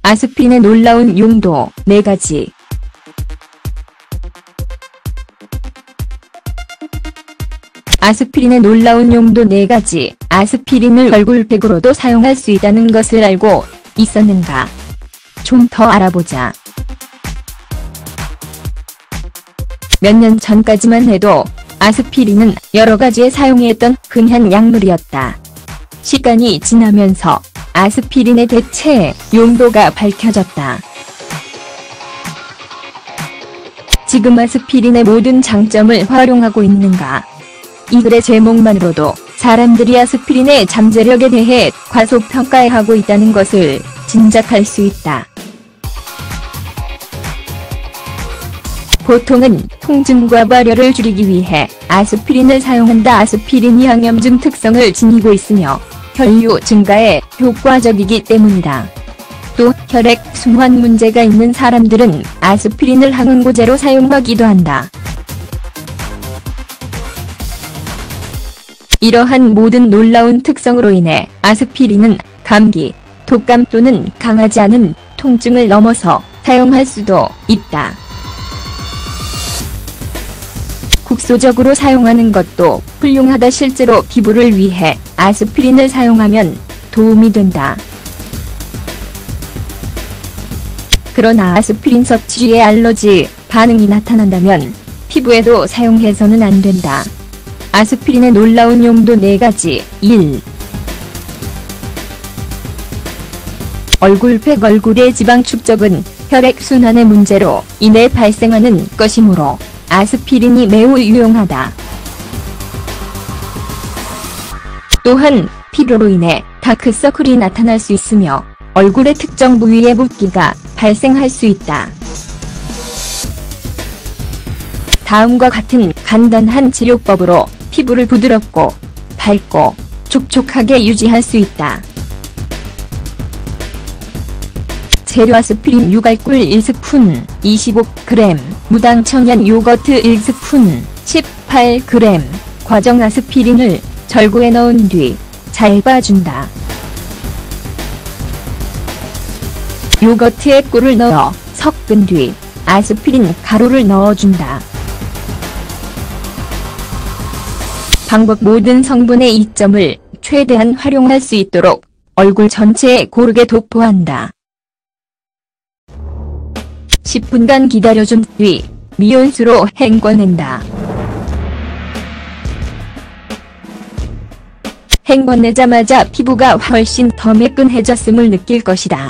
아스피린의 놀라운 용도 4가지. 아스피린의 놀라운 용도 4가지. 아스피린을 얼굴팩으로도 사용할 수 있다는 것을 알고 있었는가? 좀 더 알아보자. 몇 년 전까지만 해도 아스피린은 여러 가지에 사용했던 흔한 약물이었다. 시간이 지나면서 아스피린의 대체 용도가 밝혀졌다. 지금 아스피린의 모든 장점을 활용하고 있는가? 이 글의 제목만으로도 사람들이 아스피린의 잠재력에 대해 과소평가하고 있다는 것을 짐작할 수 있다. 보통은 통증과 발열을 줄이기 위해 아스피린을 사용한다. 아스피린이 항염증 특성을 지니고 있으며 혈류 증가에 효과적이기 때문이다. 또 혈액순환 문제가 있는 사람들은 아스피린을 항응고제로 사용하기도 한다. 이러한 모든 놀라운 특성으로 인해 아스피린은 감기, 독감 또는 강하지 않은 통증을 넘어서 사용할 수도 있다. 국소적으로 사용하는 것도 훌륭하다. 실제로 피부를 위해 아스피린을 사용하면 도움이 된다. 그러나 아스피린 섭취에 알러지 반응이 나타난다면 피부에도 사용해서는 안 된다. 아스피린의 놀라운 용도 4가지. 1. 얼굴팩. 얼굴의 지방 축적은 혈액순환의 문제로 인해 발생하는 것이므로 아스피린이 매우 유용하다. 또한 피로로 인해 다크서클이 나타날 수 있으며 얼굴의 특정 부위에 붓기가 발생할 수 있다. 다음과 같은 간단한 치료법으로 피부를 부드럽고 밝고 촉촉하게 유지할 수 있다. 재료 아스피린 유갈꿀 1스푼 25g, 무당청양 요거트 1스푼 18g. 과정 아스피린을 절구에 넣은 뒤 잘 봐준다. 요거트에 꿀을 넣어 섞은 뒤 아스피린 가루를 넣어준다. 방법. 모든 성분의 이점을 최대한 활용할 수 있도록 얼굴 전체에 고르게 도포한다. 10분간 기다려준 뒤 미온수로 헹궈낸다. 헹궈내자마자 피부가 훨씬 더 매끈해졌음을 느낄 것이다.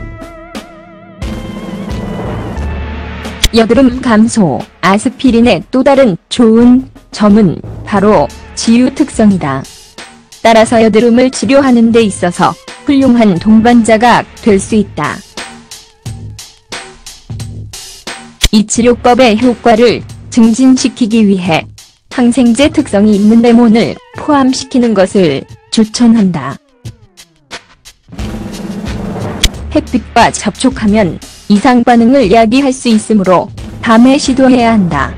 여드름 감소. 아스피린의 또 다른 좋은 점은 바로 지유 특성이다. 따라서 여드름을 치료하는 데 있어서 훌륭한 동반자가 될 수 있다. 이 치료법의 효과를 증진시키기 위해 항생제 특성이 있는 레몬을 포함시키는 것을 추천한다. 햇빛과 접촉하면 이상 반응을 야기할 수 있으므로 밤에 시도해야 한다.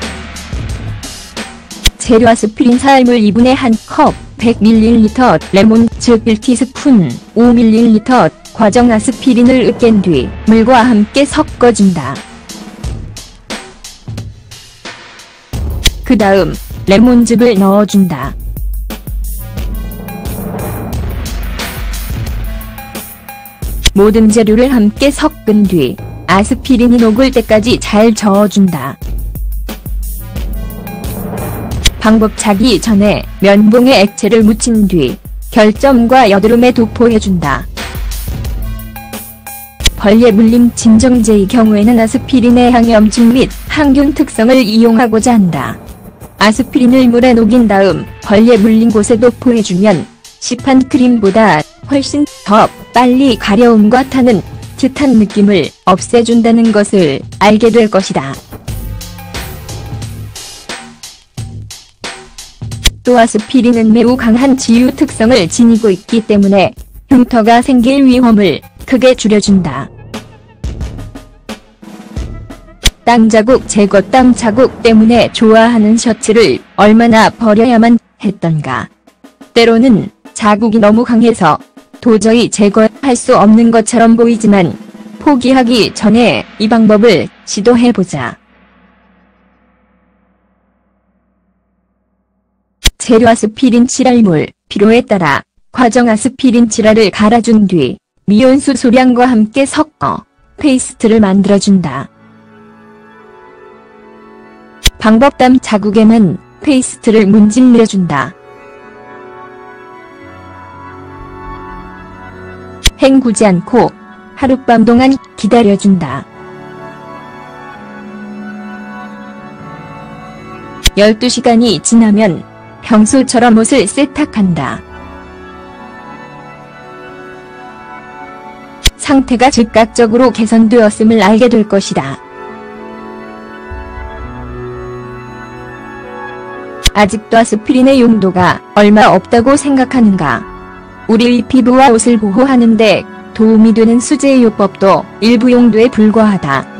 재료 아스피린 사알물 2분의 1컵, 100ml, 레몬 즉 1티스푼, 5ml, 과정 아스피린을 으깬 뒤 물과 함께 섞어준다. 그 다음 레몬즙을 넣어준다. 모든 재료를 함께 섞은 뒤 아스피린이 녹을 때까지 잘 저어준다. 방법. 자기 전에 면봉에 액체를 묻힌 뒤 결점과 여드름에 도포해준다. 벌레 물림 진정제의 경우에는 아스피린의 항염증 및 항균 특성을 이용하고자 한다. 아스피린을 물에 녹인 다음 벌레 물린 곳에 도포해주면 시판 크림보다 훨씬 더 빨리 가려움과 타는 듯한 느낌을 없애준다는 것을 알게 될 것이다. 또 아스피린은 매우 강한 지유 특성을 지니고 있기 때문에 흉터가 생길 위험을 크게 줄여준다. 땅 자국 제거. 땅 자국 때문에 좋아하는 셔츠를 얼마나 버려야만 했던가. 때로는 자국이 너무 강해서 도저히 제거할 수 없는 것처럼 보이지만 포기하기 전에 이 방법을 시도해보자. 재료 아스피린 칠알물, 필요에 따라 과정 아스피린 칠알을 갈아준 뒤 미온수 소량과 함께 섞어 페이스트를 만들어준다. 방법담 자국에만 페이스트를 문질러준다. 헹구지 않고 하룻밤 동안 기다려준다. 12시간이 지나면 평소처럼 옷을 세탁한다. 상태가 즉각적으로 개선되었음을 알게 될 것이다. 아직도 아스피린의 용도가 얼마 없다고 생각하는가? 우리의 피부와 옷을 보호하는 데 도움이 되는 수제요법도 일부 용도에 불과하다.